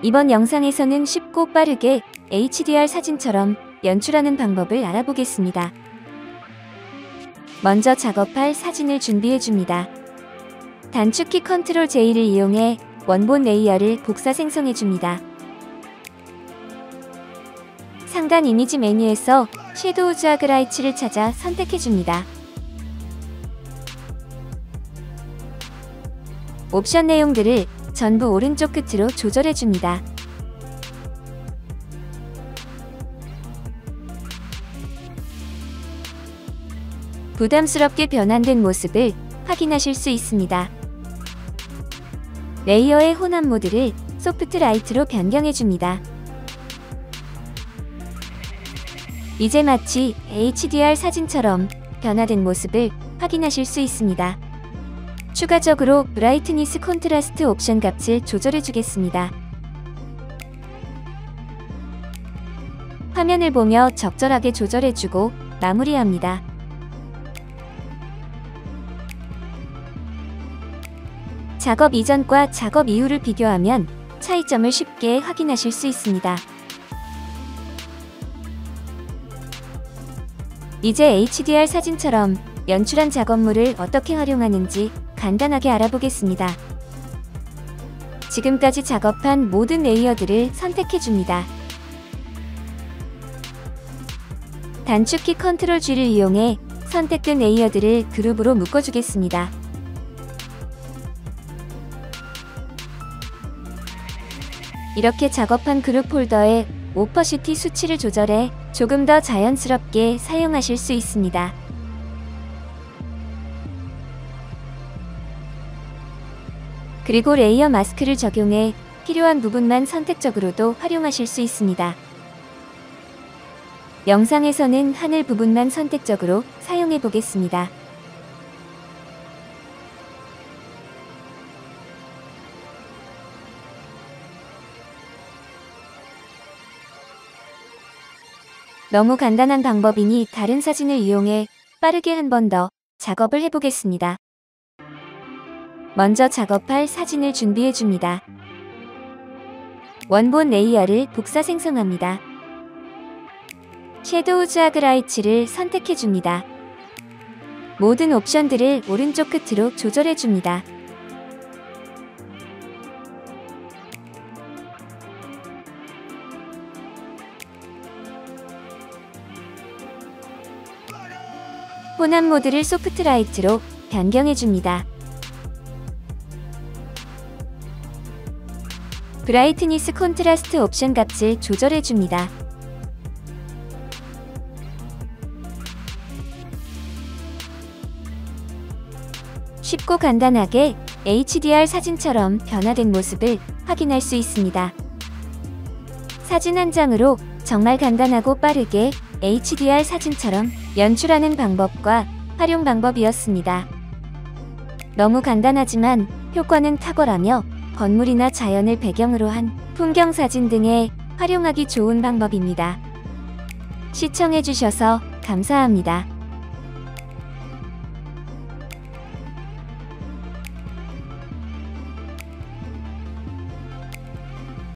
이번 영상에서는 쉽고 빠르게 HDR 사진처럼 연출하는 방법을 알아보겠습니다. 먼저 작업할 사진을 준비해줍니다. 단축키 컨트롤 J를 이용해 원본 레이어를 복사 생성해줍니다. 상단 이미지 메뉴에서 섀도우 하그라이츠를 찾아 선택해줍니다. 옵션 내용들을 전부 오른쪽 끝으로 조절해줍니다. 부담스럽게 변환된 모습을 확인하실 수 있습니다. 레이어의 혼합 모드를 소프트 라이트로 변경해줍니다. 이제 마치 HDR 사진처럼 변화된 모습을 확인하실 수 있습니다. 추가적으로 브라이트니스 콘트라스트 옵션 값을 조절해주겠습니다. 화면을 보며 적절하게 조절해주고 마무리합니다. 작업 이전과 작업 이후를 비교하면 차이점을 쉽게 확인하실 수 있습니다. 이제 HDR 사진처럼 연출한 작업물을 어떻게 활용하는지 간단하게 알아보겠습니다. 지금까지 작업한 모든 레이어들을 선택해줍니다. 단축키 컨트롤 G를 이용해 선택된 레이어들을 그룹으로 묶어주겠습니다. 이렇게 작업한 그룹 폴더에 오퍼시티 수치를 조절해 조금 더 자연스럽게 사용하실 수 있습니다. 그리고 레이어 마스크를 적용해 필요한 부분만 선택적으로도 활용하실 수 있습니다. 영상에서는 하늘 부분만 선택적으로 사용해 보겠습니다. 너무 간단한 방법이니 다른 사진을 이용해 빠르게 한 번 더 작업을 해보겠습니다. 먼저 작업할 사진을 준비해줍니다. 원본 레이어를 복사 생성합니다. 섀도우 하그라이츠를 선택해줍니다. 모든 옵션들을 오른쪽 끝으로 조절해줍니다. 혼합 모드를 소프트 라이트로 변경해줍니다. 브라이트니스 콘트라스트 옵션 값을 조절해줍니다. 쉽고 간단하게 HDR 사진처럼 변화된 모습을 확인할 수 있습니다. 사진 한 장으로 정말 간단하고 빠르게 HDR 사진처럼 연출하는 방법과 활용 방법이었습니다. 너무 간단하지만 효과는 탁월하며 건물이나 자연을 배경으로 한 풍경 사진 등에 활용하기 좋은 방법입니다. 시청해주셔서 감사합니다.